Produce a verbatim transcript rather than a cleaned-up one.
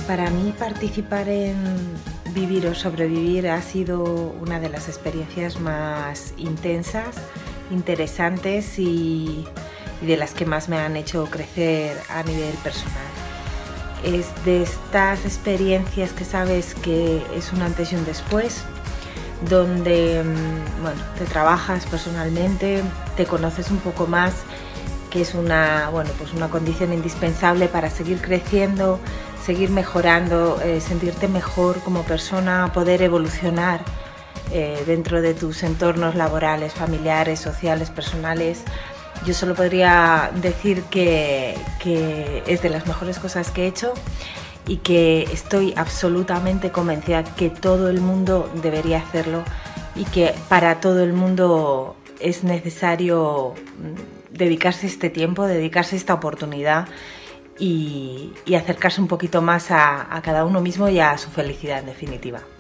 Para mí participar en Vivir o Sobrevivir ha sido una de las experiencias más intensas, interesantes y, y de las que más me han hecho crecer a nivel personal. Es de estas experiencias que sabes que es un antes y un después, donde bueno, te trabajas personalmente, te conoces un poco más, que es una, bueno, pues una condición indispensable para seguir creciendo, seguir mejorando, eh, sentirte mejor como persona, poder evolucionar eh, dentro de tus entornos laborales, familiares, sociales, personales. Yo solo podría decir que, que es de las mejores cosas que he hecho y que estoy absolutamente convencida que todo el mundo debería hacerlo y que para todo el mundo es necesario dedicarse este tiempo, dedicarse esta oportunidad y, y acercarse un poquito más a, a cada uno mismo y a su felicidad en definitiva.